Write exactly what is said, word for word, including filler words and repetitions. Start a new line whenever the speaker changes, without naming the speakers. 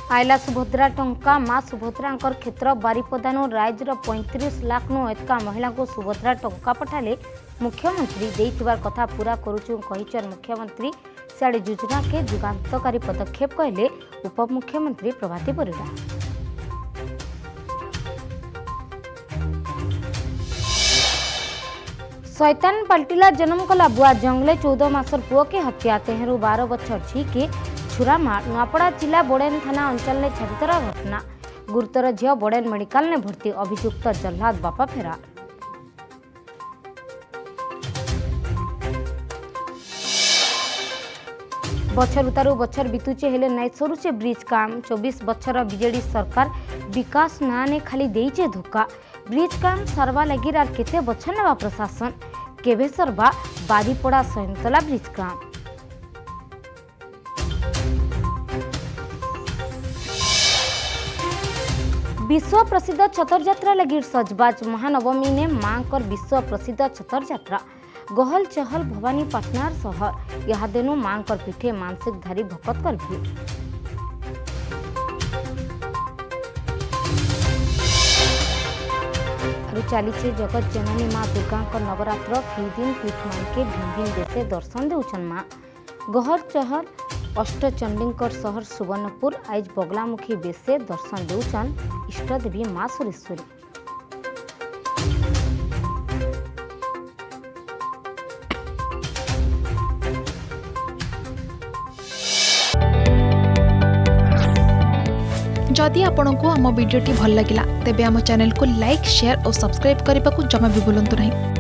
आयला सुभद्रा टंका माँ सुभद्रा क्षेत्र बारिपदानु राइजर पैंतीस लाख नु एतका महिला को सुभद्रा टंका पठाले मुख्यमंत्री देइथिबार कथा पूरा करुचु कहिचन मुख्यमंत्री सियाड़े योजना के जुगान्तकारी पदक्षेप कहले उपमुख्यमंत्री प्रभाती परिडा। शैतान पलटिला जन्म कला बुआ जंगले चौदह मासर पुओ के हत्या तेहरू बारह बछर झी के छुरामार नुआपड़ा जिला बोडेन थाना अंचल में छातितरा घटना गुरुतर झील बोडेन मेडिकल ने भर्ती अभियुक्त जल्लाद बापा फेरा। बछर उतारू बछर बितुचे हेले नाई सरुचे ब्रिज काम चौबीस बछर बीजेडी सरकार विकास ना ने खाली देइचे धोखा ब्रिज काम सरवा लगी आर केते बछर नेबा प्रशासन केबे सरवा बारीपड़ा सैंतला ब्रिज काम। विश्व प्रसिद्ध छतर यात्रा लगी सजबाज महानवमी ने मांकर विश्व प्रसिद्ध छतर यात्रा गहल चहल भवानी पाटनार शहर यह देनु मांकर पीठे मानसिक धारी भकत कर भी चली जगत जननी माँ दुर्गा नवरात्र फी दिन पीठ मान के भिन्न भिन्न देशे दर्शन देउछन माँ गहल चहल अष्टचंडीकर शहर सुवर्णपुर आज बगलामुखी बेसे दर्शन देउछन इष्टदेवी माँ सुरेश्वरी।
जदि आपंक आम भिडी भल लगा तेब आम चैनल को लाइक शेयर और सब्सक्राइब करने को जमा भी भूलु नहीं।